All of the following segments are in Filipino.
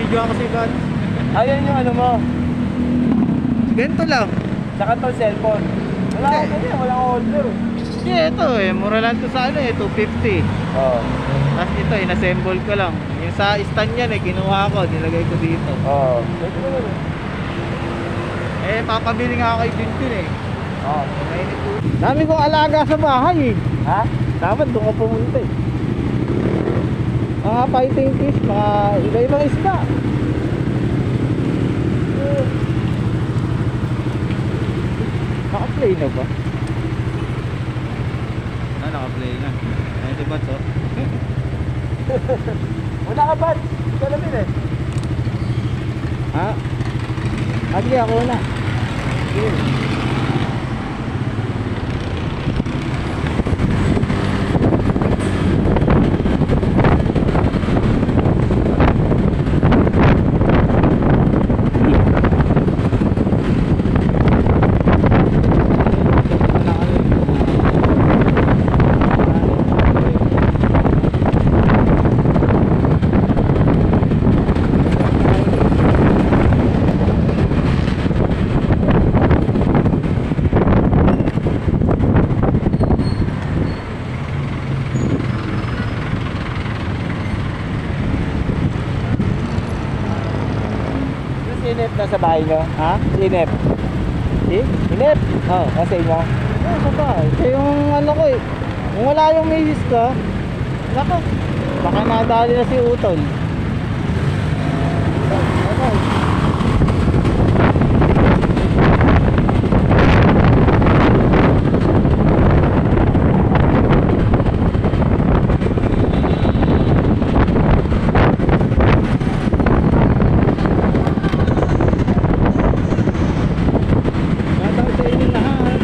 binibidyoan kasi ba? Ayan yung ano mo. Ganito lang. Saka to cellphone. Wala Hindi. akong ganyan, wala akong holder. Hindi, ito eh. Mura lang to sa ano eh, 250. Oo. Tapos ito, inassemble ko lang. Yung sa stand yan eh, kinuha ko, nilagay ko dito. Oo. Pwede naman eh. Eh, papabili nga ako kay Junjun eh. Oo. Mainit po. Dami kong alaga sa bahay eh. Ha? Dapat doon ka pumunta eh. Mga fighting fish, mga iba-ibang isda. Naka-play na ba? Ah, naka-play na. Ay, diba to? Wala ka ba? Salamin eh. Ha? Agi ako na. Sige. Inip na sa bahay nyo? Ha? Inip. Si? Inip? Oo, nasa inyo. Ano ba? Ito yung ano ko eh. Kung wala yung misis ko, nako, baka nadali na si Utol. Ano? Shoutout sa inyo lahat.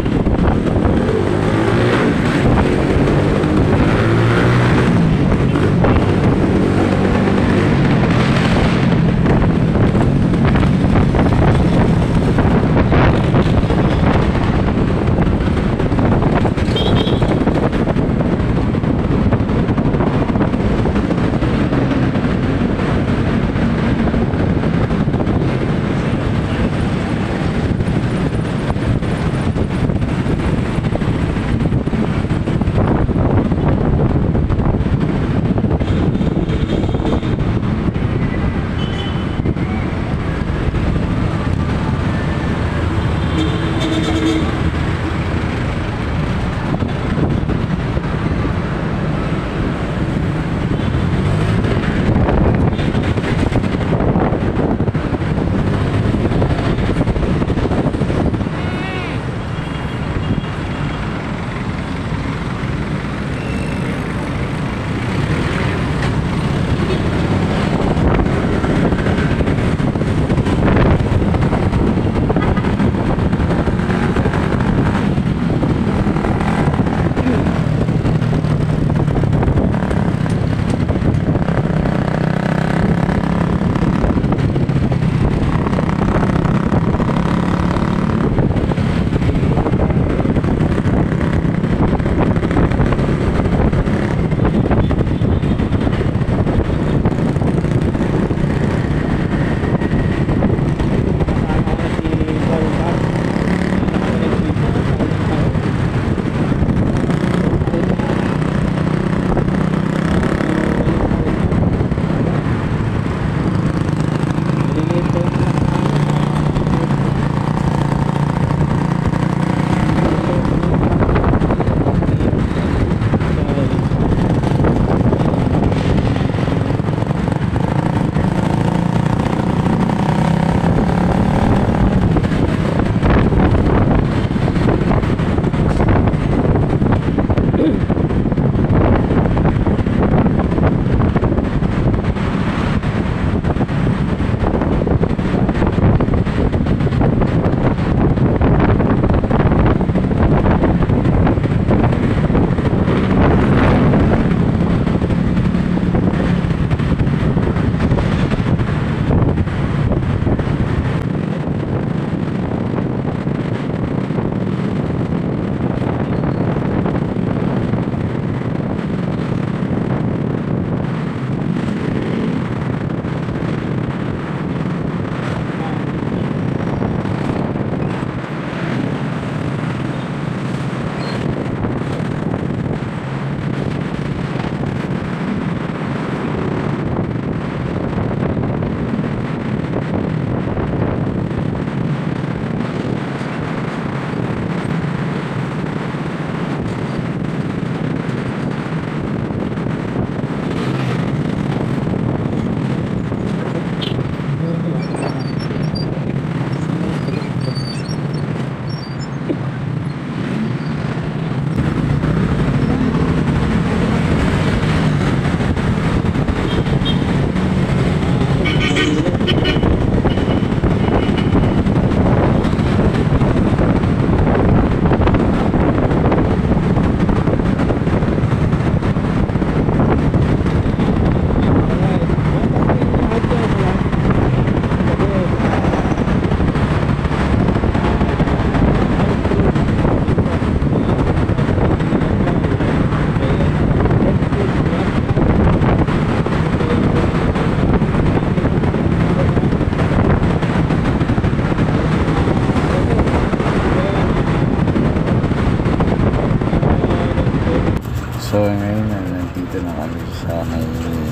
sa may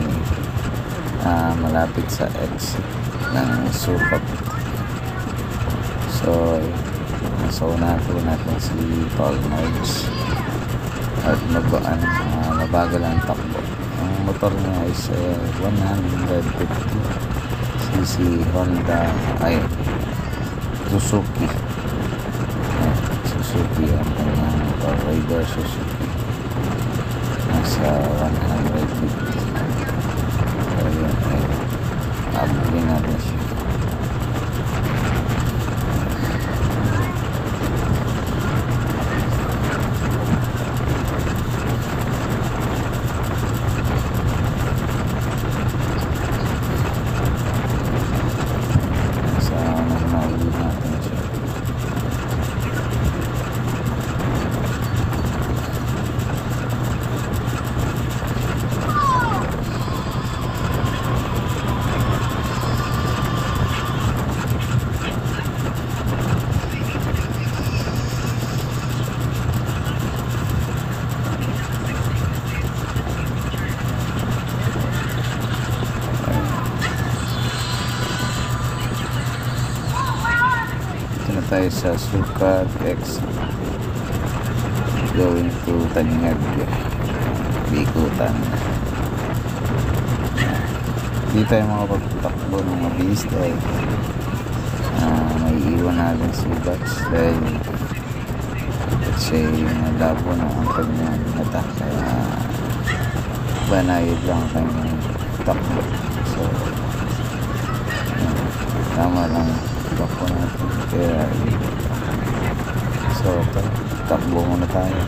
malapit sa exit ng Sukat. So nasa unahan po natin si Paul Marks at mabagal ang takbo. Ang motor niya is 150cc Honda ay Suzuki. Suzuki ang kanyang motor, Raider Suzuki. Nasa 150. So yun ay abulin natin siya. Tayo sa Sukat exit going to Tanyag, Bikutan. Di tayo makapagtakbo ng mabilis dahil may iwan natin si Dutch dahil siya nalabo ng ang kanyang mata, kaya banayad lang ang kanyang takbo. So tama lang takbo natin, kaya so takbo muna tayo.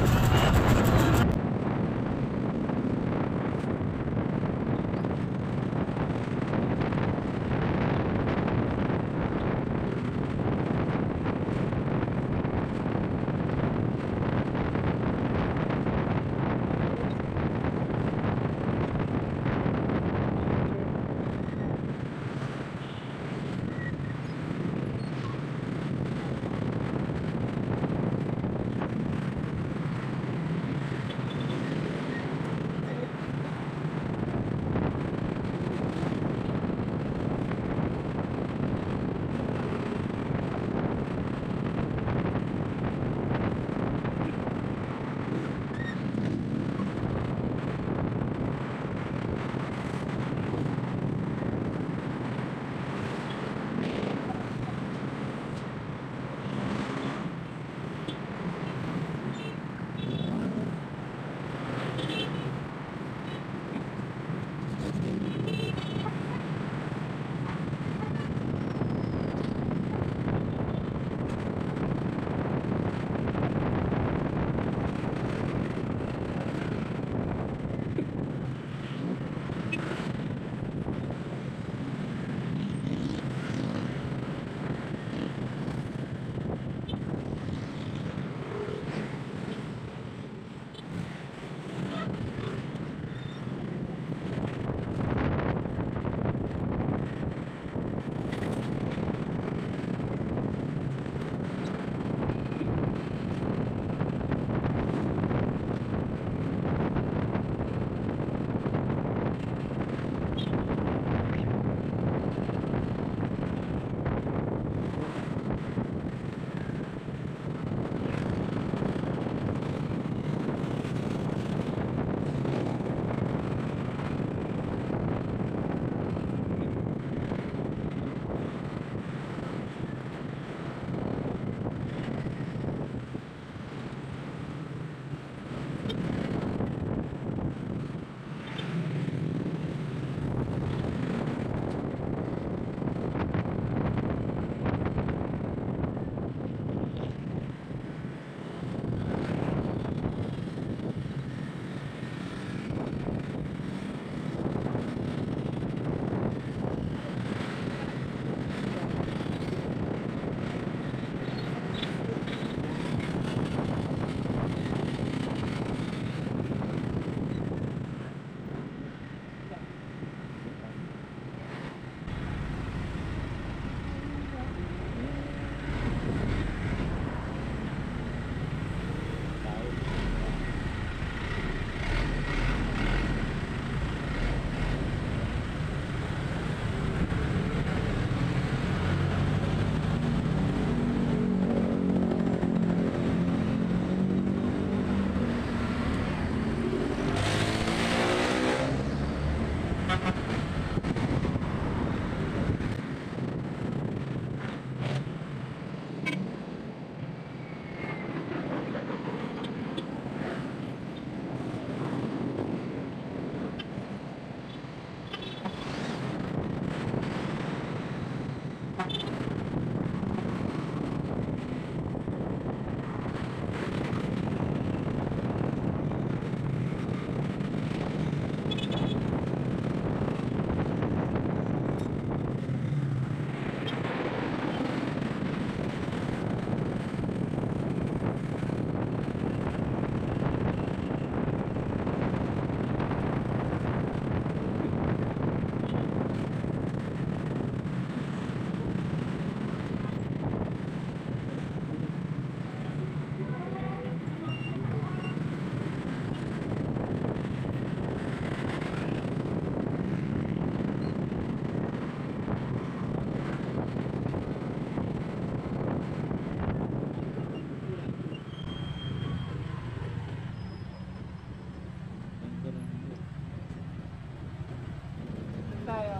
Tayo.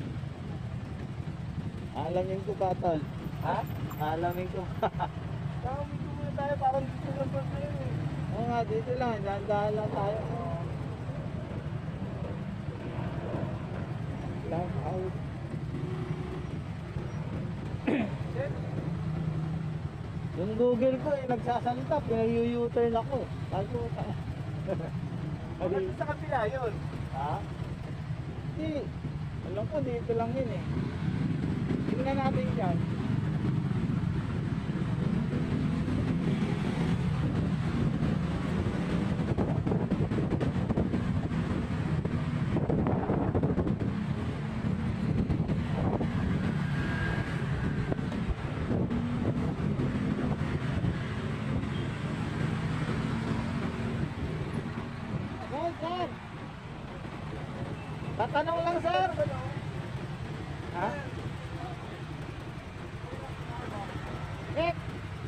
Alamin ko ba, tol? Ha? Alamin ko. Nakawin ko muna tayo, parang dito lang ba tayo eh. Oo nga, dito lang. Dahan-dahan lang tayo. Lang out. Yung Google ko nagsasalita, pinag-u-turn ako. Sabi ko, Bakit sa kapila yun? ha? Hindi. Alam ko, dito lang yun eh. Tingnan natin yan. Sir! Tatanong lang, sir! Ha? Nick!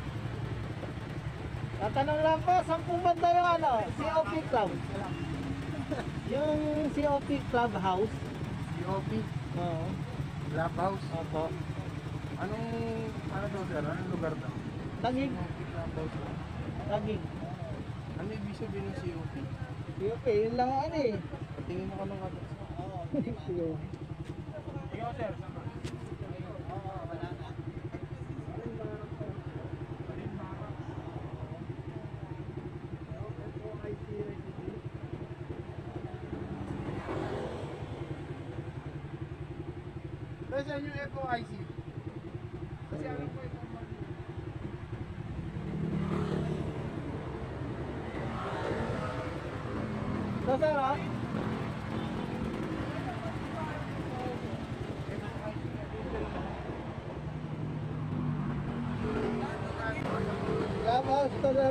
Tatanong lang po, saan po banda yung ano? COP Club? Yung COP Club House? COP, Oo. Clubhouse. Opo. Anong, ano daw sir? Anong lugar daw? Tagig. Clubhouse. Tagig. Ano ibig sabihin ng COP? COP, yun lang ano eh. Patingin mo ka ng address. Oo. Ikaw sir, saan ka? Saan yung FOIC? Kasi ano po ito? So, sir, ha? Clubhouse to, sir.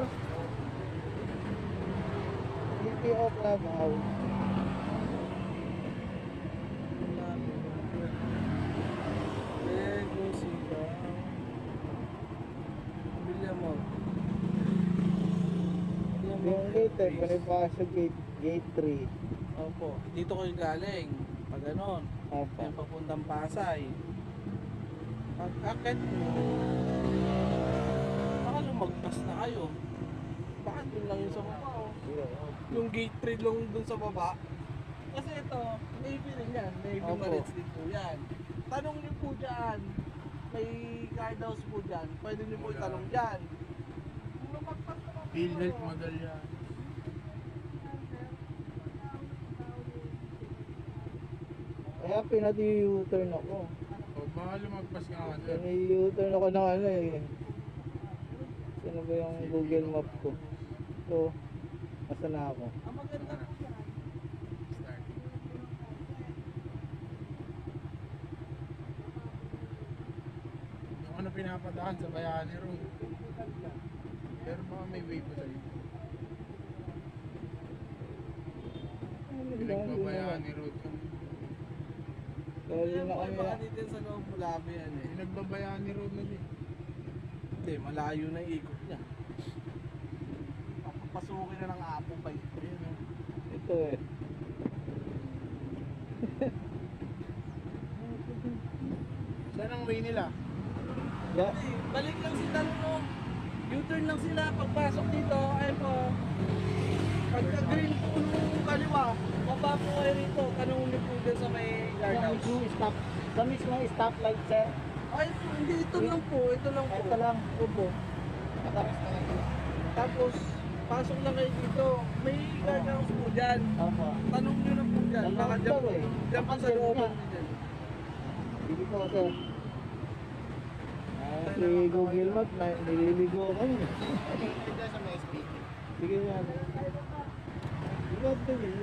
CPO Clubhouse. Yung gate eh, Bonifacio gate 3. Opo, dito kayo galing. Pag ganon, Opo. yung papuntang Pasay. Pag akit mo, baka lumagpas na kayo. Baka dun lang yung sa baba. Oh. Yung gate 3 lang dun sa baba. Kasi ito, Navy rin yan. Navy Opo. Marines din po yan. Tanong niyo po dyan. May guardhouse po dyan. Pwede niyo po itanong dyan. Kung lumagpas na kayo. PhilHealth Madalya. Kaya pinati-U-turn ako. O baka lumagpas ka nga sir. Pinati-U-turn ako ng ano eh. Sino ba yung Google Map ko? So, asa na ako? Ang maganda po yan. Start. Yung ano pinapadaan sa Bayani Road. Pero baka may way pa sa'yo. Pinagbabayani Road ka. Sorry Yan na po ay kami. baka dito sa loob Mulabi yan eh. Pinagbabayani Road na din. Hindi, malayo na yung ikot niya. Papasukin na ng apo pa ito. Ayun o. Ito eh. way nila. Yeah. Balik lang sila no. U-turn lang sila pagpasok dito. Ayun po. Pagka green po nung kaliwa, baba po kayo rito. Tanong niyo po dyan sa may guardhouse. Sa mismo stoplight, sir. Ay, hindi. Ito lang po. Ito lang po. Ito lang. Opo. Tapos, pasok lang kayo dito. May guardhouse po dyan. Opo. Tanong nyo na po dyan. Tanong Baka dyan daw po. eh. Dyan po sa Kapag looban niya. nyo dyan. Sige po, sir. Si Google Maps, nililigo ko. Sa may SPT. Sige nga. Ikaw din eh.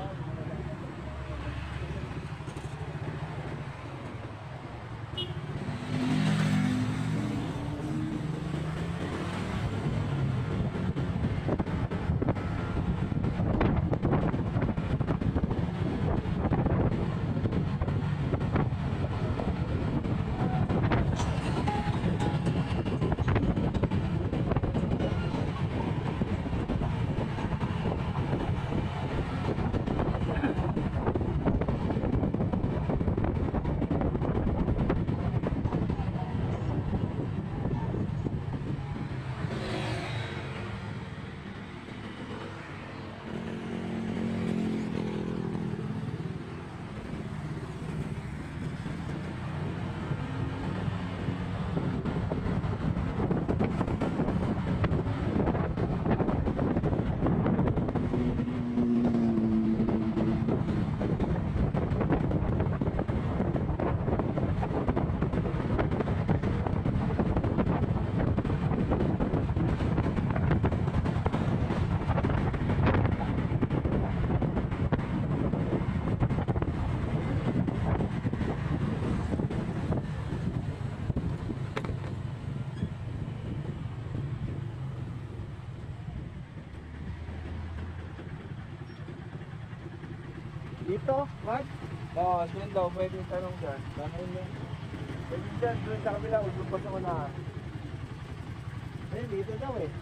Dito, Mark? Oo, dyan daw. Pwede tanong dyan. Bakit yun? Pwede dyan. Doon sa kabila. Doon pa sa unahan. Eh, dito daw eh.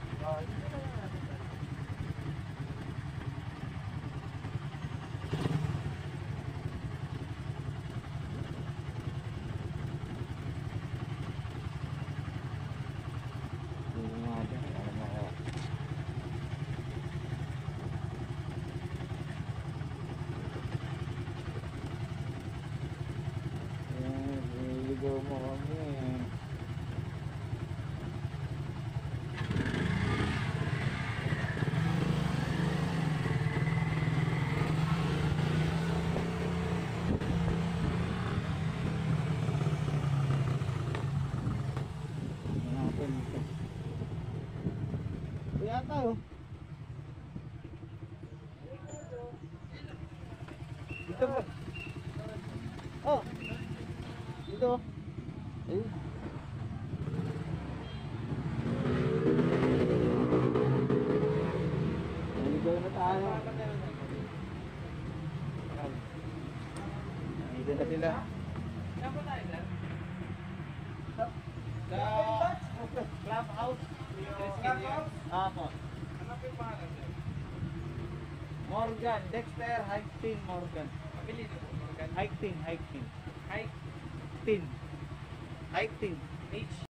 Dito nga dyan, alam mo ko. Niligo mo kami. Natin ito. Kaya tayo. Dito ba? Oh. Dito. Ayun. Naligaw na tayo. Dito na sila. Clubhouse. Apo. Ano po yung pangalan dyan? Morgan. Dexter Hiking Morgan. Pabili na po. Hiking. Hike. Tin. Hiking. H.